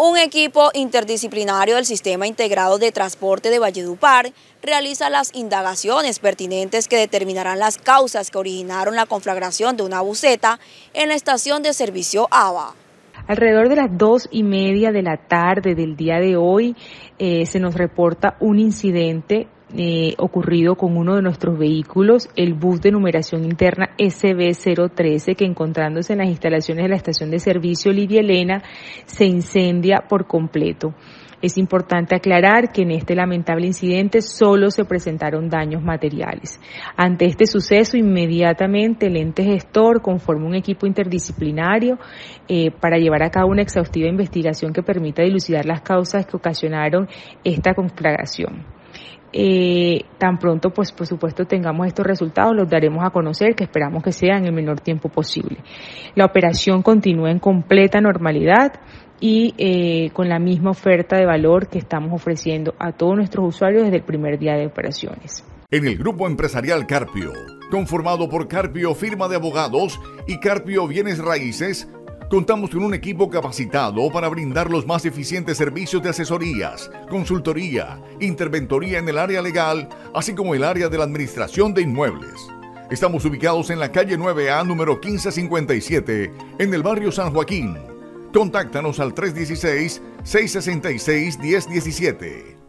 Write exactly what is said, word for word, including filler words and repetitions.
Un equipo interdisciplinario del Sistema Integrado de Transporte de Valledupar realiza las indagaciones pertinentes que determinarán las causas que originaron la conflagración de una buseta en la estación de servicio ABA. Alrededor de las dos y media de la tarde del día de hoy eh, se nos reporta un incidente Eh, ocurrido con uno de nuestros vehículos, el bus de numeración interna S B cero trece, que encontrándose en las instalaciones de la estación de servicio Lidia Elena, se incendia por completo. Es importante aclarar que en este lamentable incidente solo se presentaron daños materiales. Ante este suceso, inmediatamente el ente gestor conforma un equipo interdisciplinario eh, para llevar a cabo una exhaustiva investigación que permita dilucidar las causas que ocasionaron esta conflagración. Eh, tan pronto, pues por supuesto, tengamos estos resultados, los daremos a conocer, que esperamos que sea en el menor tiempo posible. La operación continúa en completa normalidad y eh, con la misma oferta de valor que estamos ofreciendo a todos nuestros usuarios desde el primer día de operaciones. En el Grupo Empresarial Carpio, conformado por Carpio Firma de Abogados y Carpio Bienes Raíces, contamos con un equipo capacitado para brindar los más eficientes servicios de asesorías, consultoría, interventoría en el área legal, así como el área de la administración de inmuebles. Estamos ubicados en la calle nueve A, número quince cincuenta y siete, en el barrio San Joaquín. Contáctanos al tres uno seis, seis seis seis, uno cero uno siete.